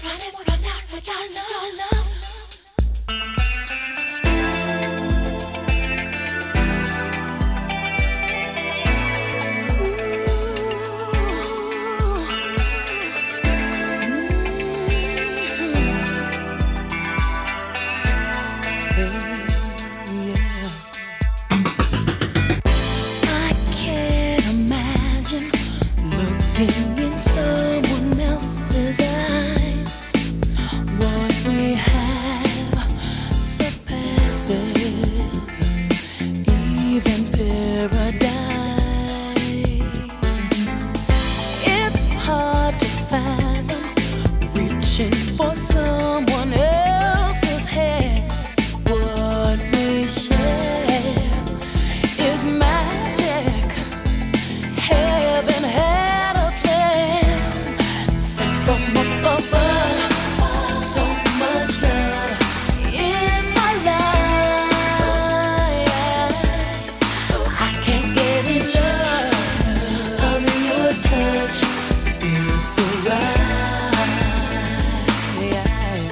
In someone else's eyes, what we have surpasses even paradise. It's hard to fathom reaching for someone else's hand. What we share is magic. Heaven had a plan sent from above. So much love in my life. I can't get enough of your touch. Feels so right.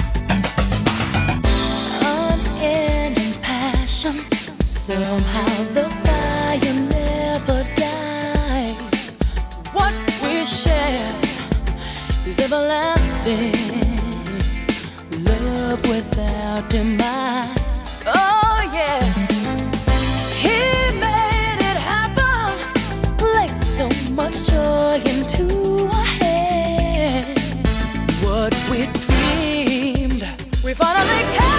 Unending passion. Somehow the fire never dies. What we share is everlasting. Love without demise. Oh yes, He made it happen. Placed so much joy into our hands. What we dreamed, we finally can.